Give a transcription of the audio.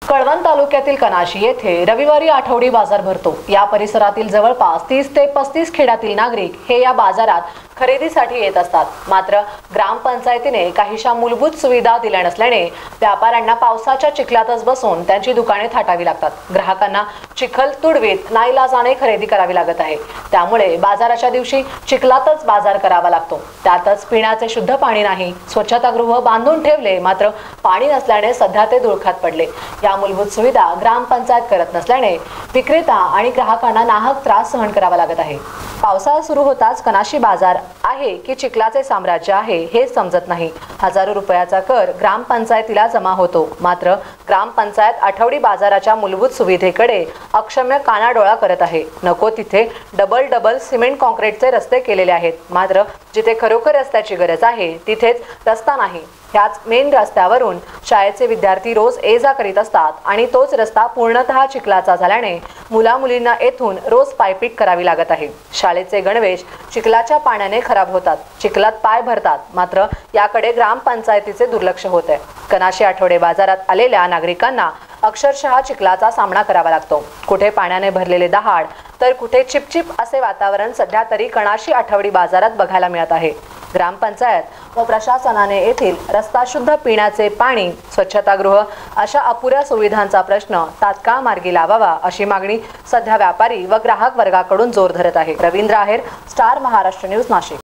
कळवण तालुक्यातील कनाशी येथे रविवारी आठवडी बाजार भरतो। या परिसरातील जवळपास 30 ते 35 खेड्यातील नागरिक हे या बाजारात खरेदीसाठी येत असतात। मात्र ग्रामपंचायतीने काहीशा मूलभूत सुविधा दिल्या नसल्याने व्यापाऱ्यांना पावसाच्या चिखलातच बसून त्यांची दुकाने थाटावी लागतात। ग्राहकांना चिखल तुडवीत नाईलाजाने खरेदी करावी लागत आहे। त्यामुळे बाजाराच्या दिवशी चिखलातच बाजार करावा लागतो। त्यातच पिण्याचे शुद्ध पाणी नाही, स्वच्छतागृह बांधून ठेवले मात्र पाणी नसल्याने सध्या ते धुळखात पडले। या मूलभूत सुविधा ग्रामपंचायत करत नसल्याने विक्रेता आणि ग्राहकांना नाहक त्रास सहन करावा लागत आहे। पावसाळा सुरू होताच कनाशी बाजार आहे की चिखलाचे साम्राज्य आहे हे समजत नाही। हजारो रुपयाचा कर ग्रामपंचायतीला जमा होतो, मात्र ग्रामपंचायत आठवडी बाजाराच्या मूलभूत सुविधेकडे अक्षम्य कानाडोळा करत आहे। नको तिथे डबल सिमेंट कॉन्क्रीटचे रस्ते केलेले आहेत, मात्र जिथे खरोखर रस्त्याची गरज आहे तिथेच रस्ता नाही। ह्याच मेन रस्त्यावरून शाळेचे विद्यार्थी रोज ये जा करीत असतात आणि तोच रस्ता पूर्णतः चिखलाचा झाल्याने मुला-मुलींना येथून रोज पायपीट करावी लागत आहे। शाळेचे गणवेश चिखलाच्या पाण्याने खराब होतात, चिखलात पाय भरतात, मात्र याकडे ग्रामपंचायतीचे दुर्लक्ष होत आहे। कनाशी आठवडे बाजारात आलेल्या नागरिकांना अक्षरशः चिखलाचा सामना करावा लागतो। कुठे पाण्याने भरलेले दहाड तर कुठे चिपचिप असे वातावरण सध्या तरी कनाशी आठवडी बाजारात बघायला मिळत आहे। ग्रामपंचायत व प्रशासनाने येथील रस्ता, शुद्ध पिण्याचे पाणी, स्वच्छतागृह अशा अपुऱ्या सुविधांचा प्रश्न तात्काळ मार्गी लावावा अशी मागणी सध्या व्यापारी व ग्राहक वर्गाकडून जोर धरत आहे। Ravindra Aher, star Maharashtra news, Nashik.